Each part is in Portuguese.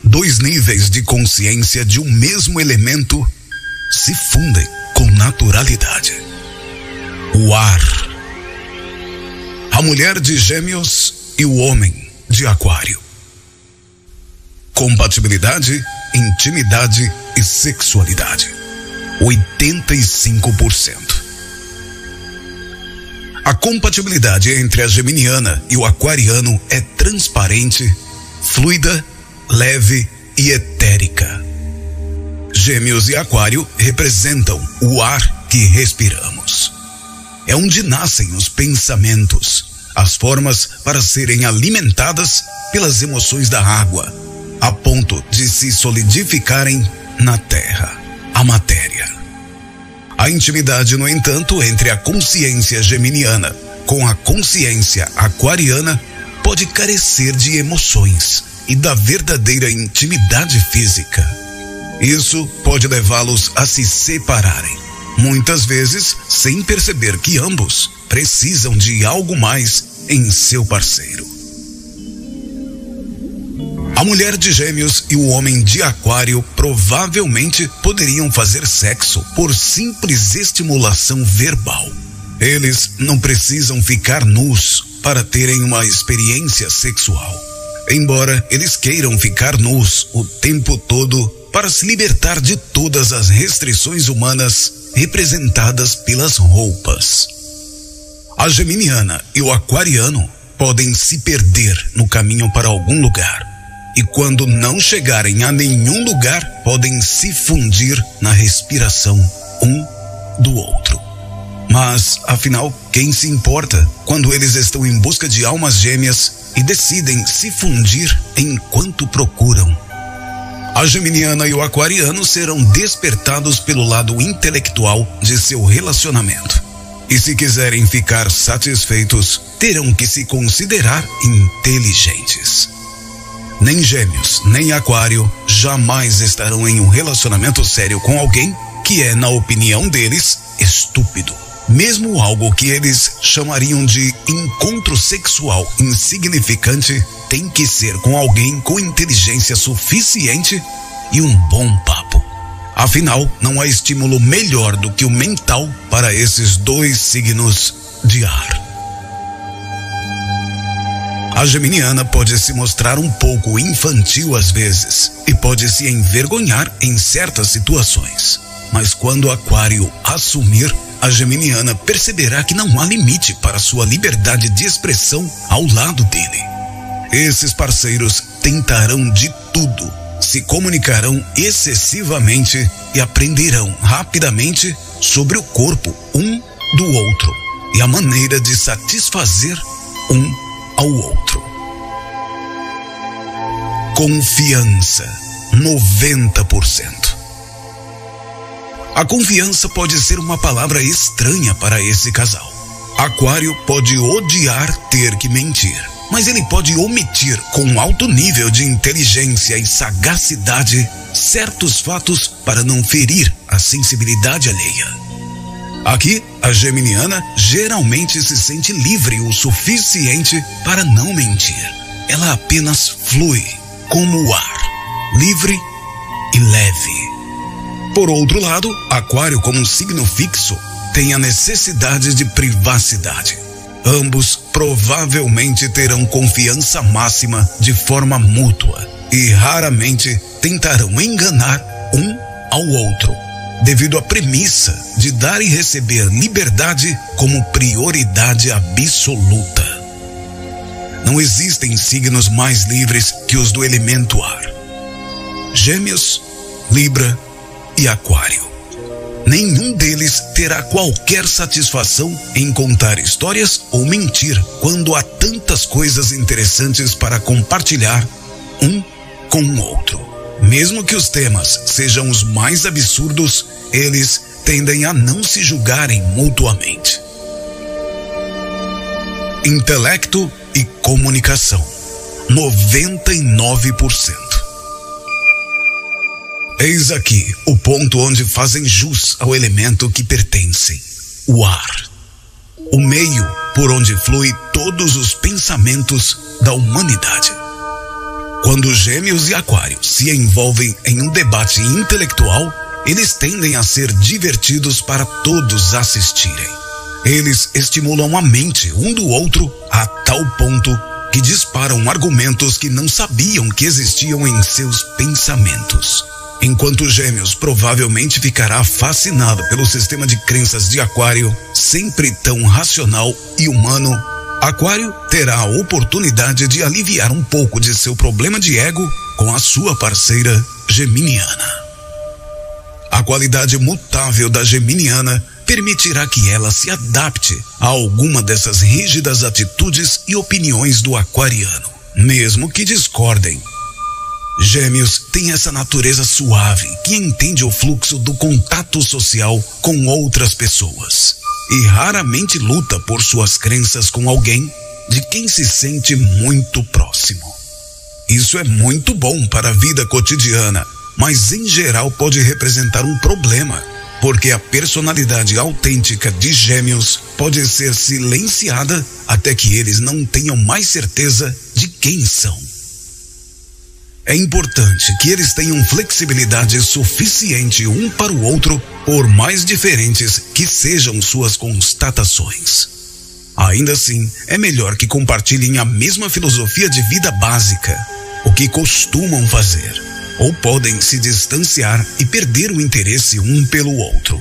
Dois níveis de consciência de um mesmo elemento se fundem com naturalidade. O ar. A mulher de Gêmeos e o homem de Aquário. Compatibilidade, intimidade e sexualidade. 85%. A compatibilidade entre a geminiana e o aquariano é transparente, fluida, leve e etérica. Gêmeos e Aquário representam o ar que respiramos. É onde nascem os pensamentos, as formas para serem alimentadas pelas emoções da água, a ponto de se solidificarem na terra, a matéria. A intimidade, no entanto, entre a consciência geminiana com a consciência aquariana pode carecer de emoções e da verdadeira intimidade física. Isso pode levá-los a se separarem, muitas vezes sem perceber que ambos precisam de algo mais em seu parceiro. A mulher de Gêmeos e o homem de Aquário provavelmente poderiam fazer sexo por simples estimulação verbal. Eles não precisam ficar nus para terem uma experiência sexual, embora eles queiram ficar nus o tempo todo para se libertar de todas as restrições humanas representadas pelas roupas. A geminiana e o aquariano podem se perder no caminho para algum lugar, e quando não chegarem a nenhum lugar, podem se fundir na respiração um do outro. Mas, afinal, quem se importa quando eles estão em busca de almas gêmeas e decidem se fundir enquanto procuram? A geminiana e o aquariano serão despertados pelo lado intelectual de seu relacionamento. E se quiserem ficar satisfeitos, terão que se considerar inteligentes. Nem Gêmeos, nem Aquário jamais estarão em um relacionamento sério com alguém que é, na opinião deles, estúpido. Mesmo algo que eles chamariam de encontro sexual insignificante tem que ser com alguém com inteligência suficiente e um bom papo. Afinal, não há estímulo melhor do que o mental para esses dois signos de ar. A geminiana pode se mostrar um pouco infantil às vezes e pode se envergonhar em certas situações. Mas quando o Aquário assumir, a geminiana perceberá que não há limite para sua liberdade de expressão ao lado dele. Esses parceiros tentarão de tudo, se comunicarão excessivamente e aprenderão rapidamente sobre o corpo um do outro e a maneira de satisfazer um ao outro. Confiança, 90%. A confiança pode ser uma palavra estranha para esse casal. Aquário pode odiar ter que mentir, mas ele pode omitir com alto nível de inteligência e sagacidade certos fatos para não ferir a sensibilidade alheia. Aqui, a geminiana geralmente se sente livre o suficiente para não mentir. Ela apenas flui como o ar, livre e leve. Por outro lado, Aquário, como um signo fixo, tem a necessidade de privacidade. Ambos provavelmente terão confiança máxima de forma mútua e raramente tentarão enganar um ao outro, devido à premissa de dar e receber liberdade como prioridade absoluta. Não existem signos mais livres que os do elemento ar. Gêmeos, Libra e Aquário. Nenhum deles terá qualquer satisfação em contar histórias ou mentir quando há tantas coisas interessantes para compartilhar um com o outro. Mesmo que os temas sejam os mais absurdos, eles tendem a não se julgarem mutuamente. Intelecto e comunicação, 99%. Eis aqui o ponto onde fazem jus ao elemento que pertencem, o ar. O meio por onde flui todos os pensamentos da humanidade. Quando Gêmeos e Aquário se envolvem em um debate intelectual, eles tendem a ser divertidos para todos assistirem. Eles estimulam a mente um do outro a tal ponto que disparam argumentos que não sabiam que existiam em seus pensamentos. Enquanto Gêmeos provavelmente ficará fascinado pelo sistema de crenças de Aquário, sempre tão racional e humano, Aquário terá a oportunidade de aliviar um pouco de seu problema de ego com a sua parceira geminiana. A qualidade mutável da geminiana permitirá que ela se adapte a alguma dessas rígidas atitudes e opiniões do aquariano, mesmo que discordem. Gêmeos tem essa natureza suave que entende o fluxo do contato social com outras pessoas e raramente luta por suas crenças com alguém de quem se sente muito próximo. Isso é muito bom para a vida cotidiana, mas em geral pode representar um problema, porque a personalidade autêntica de Gêmeos pode ser silenciada até que eles não tenham mais certeza de quem são. É importante que eles tenham flexibilidade suficiente um para o outro, por mais diferentes que sejam suas constatações. Ainda assim, é melhor que compartilhem a mesma filosofia de vida básica, o que costumam fazer, ou podem se distanciar e perder o interesse um pelo outro.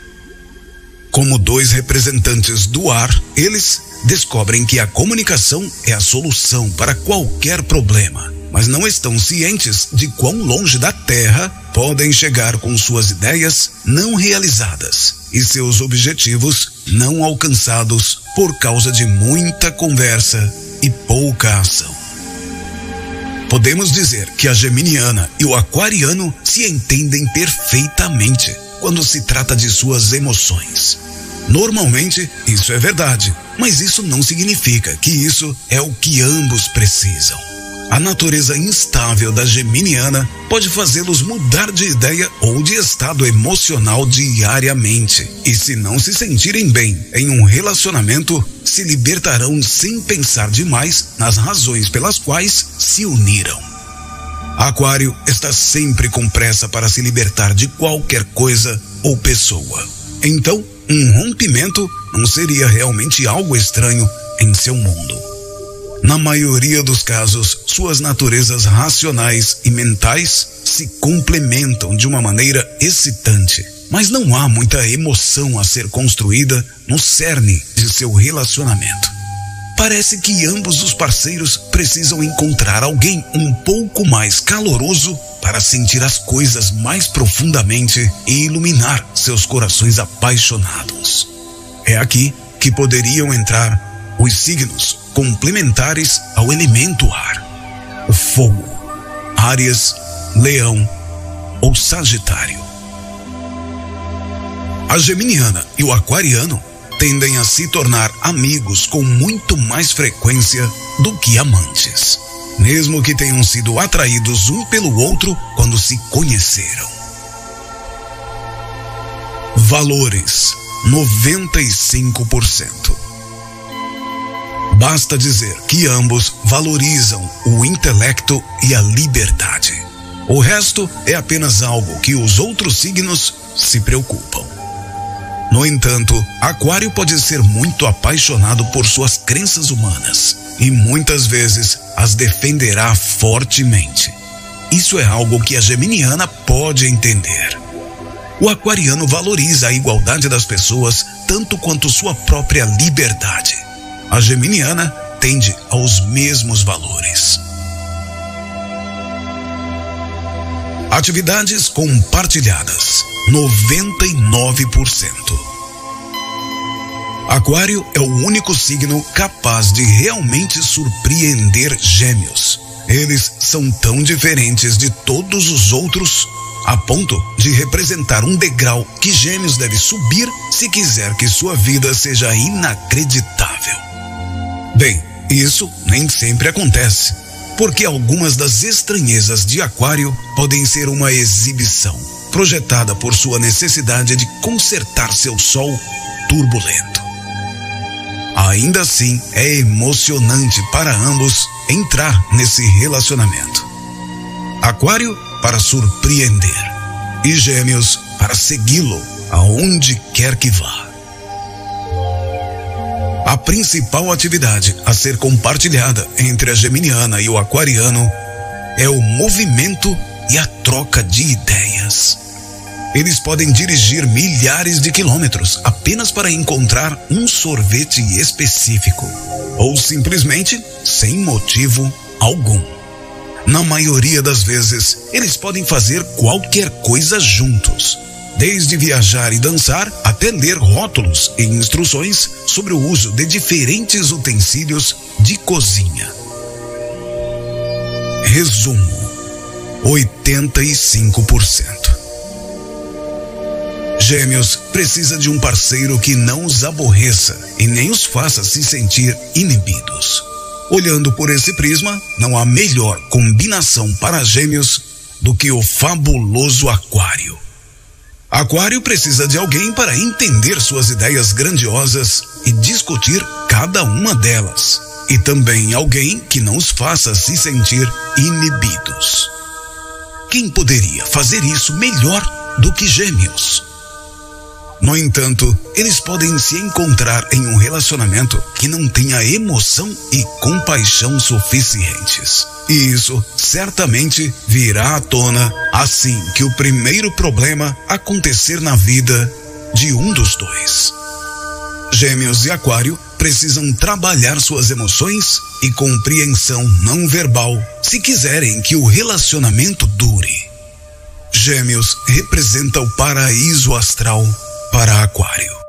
Como dois representantes do ar, eles descobrem que a comunicação é a solução para qualquer problema, mas não estão cientes de quão longe da Terra podem chegar com suas ideias não realizadas e seus objetivos não alcançados por causa de muita conversa e pouca ação. Podemos dizer que a geminiana e o aquariano se entendem perfeitamente quando se trata de suas emoções. Normalmente, isso é verdade, mas isso não significa que isso é o que ambos precisam. A natureza instável da geminiana pode fazê-los mudar de ideia ou de estado emocional diariamente. E se não se sentirem bem em um relacionamento, se libertarão sem pensar demais nas razões pelas quais se uniram. Aquário está sempre com pressa para se libertar de qualquer coisa ou pessoa. Então, um rompimento não seria realmente algo estranho em seu mundo. Na maioria dos casos, suas naturezas racionais e mentais se complementam de uma maneira excitante, mas não há muita emoção a ser construída no cerne de seu relacionamento. Parece que ambos os parceiros precisam encontrar alguém um pouco mais caloroso para sentir as coisas mais profundamente e iluminar seus corações apaixonados. É aqui que poderiam entrar os signos complementares ao elemento ar: o fogo, Áries, Leão ou Sagitário. A geminiana e o aquariano tendem a se tornar amigos com muito mais frequência do que amantes, mesmo que tenham sido atraídos um pelo outro quando se conheceram. Valores: 95%. Basta dizer que ambos valorizam o intelecto e a liberdade. O resto é apenas algo que os outros signos se preocupam. No entanto, Aquário pode ser muito apaixonado por suas crenças humanas e muitas vezes as defenderá fortemente. Isso é algo que a geminiana pode entender. O aquariano valoriza a igualdade das pessoas tanto quanto sua própria liberdade. A geminiana tende aos mesmos valores. Atividades compartilhadas: 99%. Aquário é o único signo capaz de realmente surpreender Gêmeos. Eles são tão diferentes de todos os outros, a ponto de representar um degrau que Gêmeos deve subir se quiser que sua vida seja inacreditável. Bem, isso nem sempre acontece, porque algumas das estranhezas de Aquário podem ser uma exibição, projetada por sua necessidade de consertar seu sol turbulento. Ainda assim, é emocionante para ambos entrar nesse relacionamento. Aquário para surpreender e Gêmeos para segui-lo aonde quer que vá. A principal atividade a ser compartilhada entre a geminiana e o aquariano é o movimento e a troca de ideias. Eles podem dirigir milhares de quilômetros apenas para encontrar um sorvete específico, ou simplesmente sem motivo algum. Na maioria das vezes, eles podem fazer qualquer coisa juntos, desde viajar e dançar até ler rótulos e instruções sobre o uso de diferentes utensílios de cozinha. Resumo: 85%. Gêmeos precisa de um parceiro que não os aborreça e nem os faça se sentir inibidos. Olhando por esse prisma, não há melhor combinação para Gêmeos do que o fabuloso Aquário. Aquário precisa de alguém para entender suas ideias grandiosas e discutir cada uma delas. E também alguém que não os faça se sentir inibidos. Quem poderia fazer isso melhor do que Gêmeos? No entanto, eles podem se encontrar em um relacionamento que não tenha emoção e compaixão suficientes. E isso certamente virá à tona assim que o primeiro problema acontecer na vida de um dos dois. Gêmeos e Aquário precisam trabalhar suas emoções e compreensão não verbal se quiserem que o relacionamento dure. Gêmeos representa o paraíso astral para Aquário.